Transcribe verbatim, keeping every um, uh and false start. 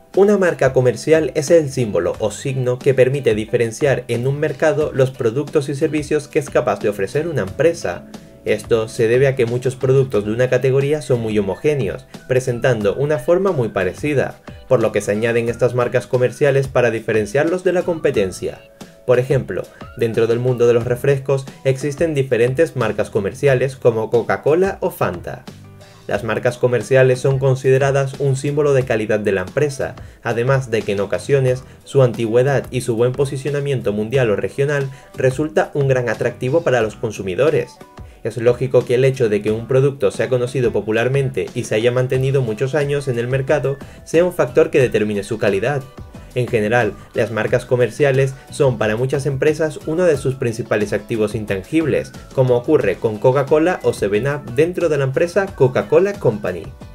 Una marca comercial es el símbolo o signo que permite diferenciar en un mercado los productos y servicios que es capaz de ofrecer una empresa. Esto se debe a que muchos productos de una categoría son muy homogéneos, presentando una forma muy parecida, por lo que se añaden estas marcas comerciales para diferenciarlos de la competencia. Por ejemplo, dentro del mundo de los refrescos existen diferentes marcas comerciales como Coca-Cola o Fanta. Las marcas comerciales son consideradas un símbolo de calidad de la empresa, además de que en ocasiones su antigüedad y su buen posicionamiento mundial o regional resulta un gran atractivo para los consumidores. Es lógico que el hecho de que un producto sea conocido popularmente y se haya mantenido muchos años en el mercado sea un factor que determine su calidad. En general, las marcas comerciales son para muchas empresas uno de sus principales activos intangibles, como ocurre con Coca-Cola o seven up dentro de la empresa Coca-Cola Company.